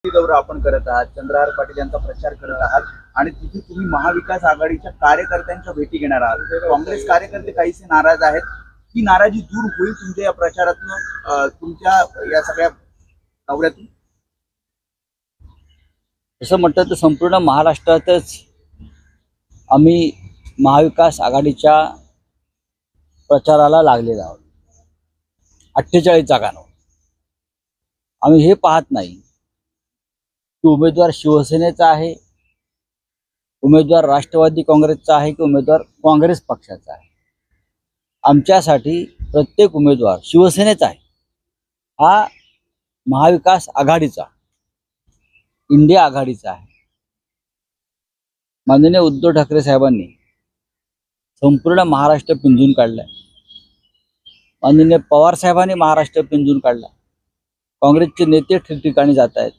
दौरा आपण करत आहात, चंद्रहार पाटील यांचा प्रचार करत आहात आणि तिथे तुम्ही महाविकास आघाडीच्या कार्यकर्त्यांच्या भेटी घेणार आहात. काँग्रेस कार्यकर्ते काहीसे नाराज आहेत. ही नाराजी दूर होईल तुमच्या या प्रचारातून, तुमच्या या सगळ्या दौऱ्यातून? तसं म्हटलं तर संपूर्ण महाराष्ट्रातच आम्ही महाविकास आघाडीच्या प्रचाराला लागलेलो आहोत. 48 जागांवर आम्ही हे पाहत नाही की उमेदवार शिवसेनेचा आहे, उमेदवार राष्ट्रवादी काँग्रेसचा आहे की उमेदवार काँग्रेस पक्षाचा आहे. आमच्यासाठी प्रत्येक उमेदवार शिवसेनेचा आहे, हा महाविकास आघाडीचा, इंडिया आघाडीचा आहे. माननीय उद्धव ठाकरे साहेबांनी संपूर्ण महाराष्ट्र पिंजून काढलाय. माननीय पवार साहेबांनी महाराष्ट्र पिंजून काढला. काँग्रेसचे नेते ठिकठिकाणी जात आहेत.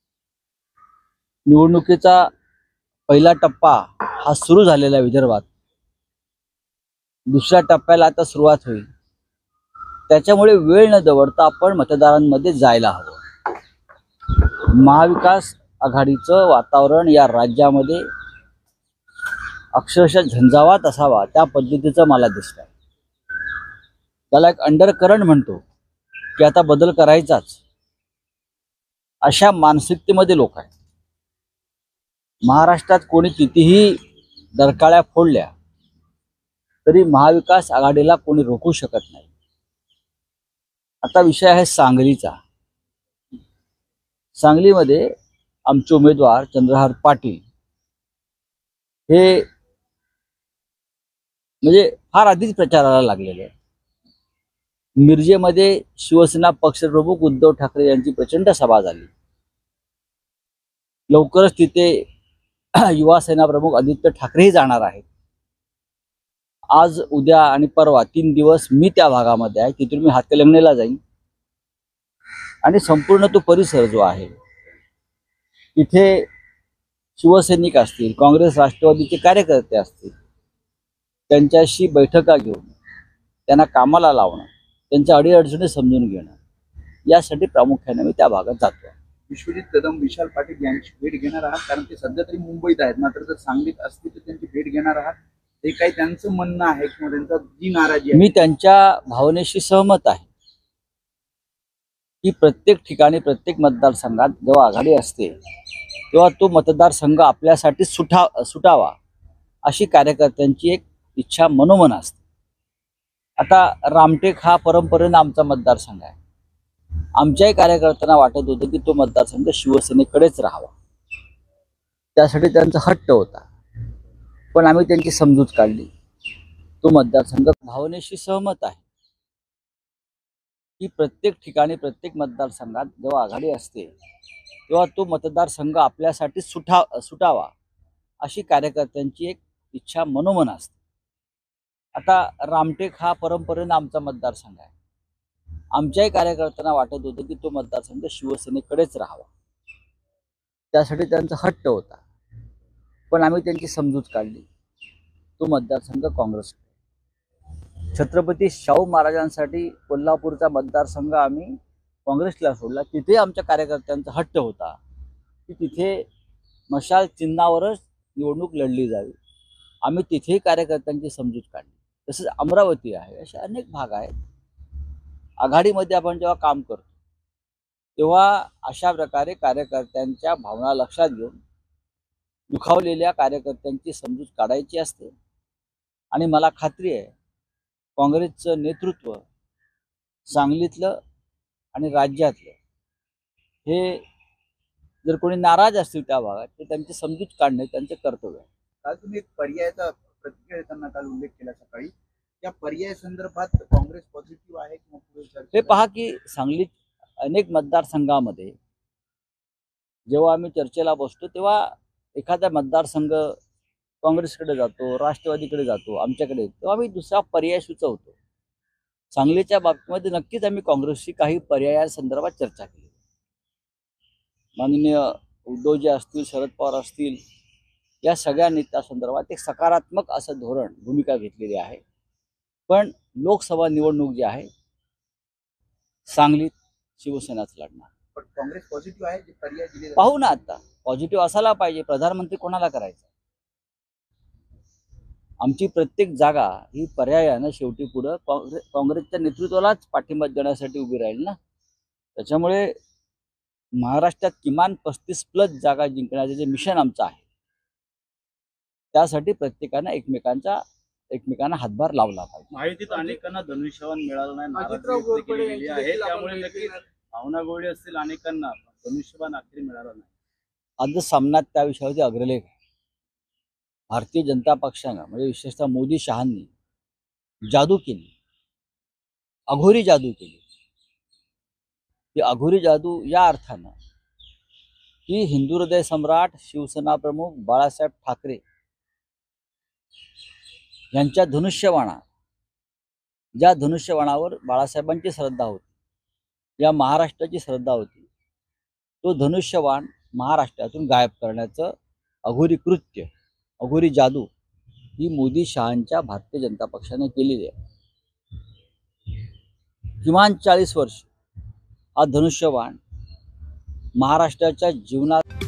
निवडणुकीचा पहिला टप्पा हा सुरू झालेला विदर्भात. दुसऱ्या टप्प्याला आता सुरुवात होईल. त्याच्यामुळे वेळ न दवडता आपण मतदारांमध्ये जायला हवं. महाविकास आघाडीचं वातावरण या राज्यामध्ये अक्षरशः झंझावात असावा त्या पद्धतीचं मला दिसतंय. त्याला एक अंडरकरंट म्हणतो की आता बदल करायचाच, अशा मानसिकतेमध्ये लोक आहेत. महाराष्ट्रात कोणी कितीही डरकाळ्या फोडल्या तरी महाविकास आघाडीला कोणी रोखू शकत नाही. आता विषय आहे सांगलीचा. सांगलीमध्ये आमचे उमेदवार चंद्रहार पाटील हे म्हणजे फार आधीच प्रचाराला लागलेले आहेत. मिरजेमध्ये शिवसेना पक्षप्रमुख उद्धव ठाकरे यांची प्रचंड सभा झाली. लवकरच तिथे युवा सेना प्रमुख आदित्य ठाकरेही जाणार आहेत. आज, उद्या आणि परवा 3 दिवस मी त्या भागामध्ये आहे. तिथून मी हातकणंगलेला जाईन आणि संपूर्ण तो परिसर जो आहे तिथे शिवसैनिक असतील, काँग्रेस राष्ट्रवादीचे कार्यकर्ते असतील, त्यांच्याशी बैठका घेऊन त्यांना कामाला लावणं, त्यांच्या अडीअडचणी समजून घेणं, यासाठी प्रामुख्याने मी त्या भागात जातो. विश्वजित कदम, विशाल पाटील यांची भेट घेणार आहात? कारण ते सध्या तरी मुंबईत आहेत, मात्र जर सांगलीत असतील तर त्यांची भेट घेणार आहात? ते काही त्यांचं म्हणणं आहे किंवा त्यांचा जी नाराजी आहे? मी त्यांच्या भावनेशी सहमत आहे की प्रत्येक ठिकाणी, प्रत्येक मतदारसंघात जेव्हा आघाडी असते तेव्हा तो मतदारसंघ आपल्यासाठी सुटावा अशी कार्यकर्त्यांची एक इच्छा मनोमन असते. आता रामटेक हा परंपरेनं आमचा मतदारसंघ आहे. आमच्याही कार्यकर्त्यांना वाटत होतं की तो मतदारसंघ शिवसेनेकडेच राहावा. त्यासाठी त्यांचा हट्ट होता, पण आम्ही त्यांची समजूत काढली. तो मतदारसंघ भावनेशी सहमत आहे की प्रत्येक ठिकाणी, प्रत्येक मतदारसंघात जेव्हा आघाडी असते तेव्हा तो मतदारसंघ आपल्यासाठी सुटावा अशी कार्यकर्त्यांची एक इच्छा मनोमन असते. आता रामटेक हा परंपरेनं आमचा मतदारसंघ आहे. आमच्याही कार्यकर्त्यांना वाटत होतं की तो मतदारसंघ शिवसेनेकडेच राहावा. त्यासाठी त्यांचा हट्ट होता, पण आम्ही त्यांची समजूत काढली. तो मतदारसंघ काँग्रेस. छत्रपती शाहू महाराजांसाठी कोल्हापूरचा मतदारसंघ आम्ही काँग्रेसला सोडला. तिथे आमच्या कार्यकर्त्यांचा हट्ट होता की तिथे मशाल चिन्हावरच निवडणूक लढली जावी. आम्ही तिथेही कार्यकर्त्यांची समजूत काढली. तसंच अमरावती आहे, असे अनेक भाग आहेत. आघाडीमध्ये आपण जेव्हा काम करतो तेव्हा अशा प्रकारे कार्यकर्त्यांच्या भावना लक्षात घेऊन दुखावलेल्या कार्यकर्त्यांची समजूत काढायची असते. आणि मला खात्री आहे काँग्रेसचं नेतृत्व सांगलीतलं आणि राज्यातलं हे जर कोणी नाराज असतील त्या भागात तर त्यांची समजूत काढणे त्यांचे कर्तव्य आहे. काल तुम्ही एक पर्यायाचा प्रतिक्रिया देताना काल उल्लेख केला सकाळी, त्या पर्याय संदर्भात काँग्रेस पॉझिटिव्ह आहे किंवा पुढे चर्चा? हे पहा की सांगलीत अनेक मतदारसंघामध्ये जेव्हा आम्ही चर्चेला बसतो तेव्हा एखादा मतदारसंघ काँग्रेसकडे जातो, राष्ट्रवादीकडे जातो, आमच्याकडे येतो, तेव्हा आम्ही दुसरा पर्याय सुचवतो. सांगलीच्या बाबतीमध्ये नक्कीच आम्ही काँग्रेसशी काही पर्यायांसंदर्भात चर्चा केली. माननीय उद्धवजी असतील, शरद पवार असतील, या सगळ्या नेत्यासंदर्भात एक सकारात्मक असं धोरण, भूमिका घेतलेली आहे. पण लोकसभा निवडणूक जी आहे सांगलीत शिवसेनाच लढणार. पण काँग्रेस पॉझिटिव्ह आहे जे पर्याय दिले जातात. पाहू ना आता, पॉझिटिव्ह असायला पाहिजे. प्रधानमंत्री कोणाला करायचं? आमची प्रत्येक जागा ही पर्यायानं शेवटी पुढं काँग्रेसच्या नेतृत्वालाच पाठिंबा देण्यासाठी उभी राहील ना. त्याच्यामुळे महाराष्ट्रात किमान 35+ जागा जिंकण्याचे जे मिशन आमचं आहे, त्यासाठी प्रत्येकानं एकमेकांना हातभार लावला पाहिजे. माहितीत अनेकांना धनुष्यबाण मिळालं नाही, नाराजी व्यक्त केली गेली आहे. त्यामुळे नक्कीच भावना गवळी असतील अनेकांना, धनुष्यबाण अखेर मिळालं नाही. आज सामन्यात त्या विषयावरती अग्रलेख आहे. भारतीय जनता पक्षानं म्हणजे विशेषतः मोदी शहांनी जादू केली, अघोरी जादू केली. ती अघोरी जादू या अर्थानं की हिंदू हृदय सम्राट शिवसेना प्रमुख बाळासाहेब ठाकरे यांच्या ज्या धनुष्यबाणावर बाळासाहेबांची श्रद्धा होती, या महाराष्ट्राची श्रद्धा होती, तो धनुष्यबाण महाराष्ट्रातून गायब करण्याचं अघोरी कृत्य, अघोरी जादू ही मोदी शहांच्या भारतीय जनता पक्षाने केलेली आहे. किमान 40 वर्ष हा धनुष्यबाण महाराष्ट्राच्या जीवनात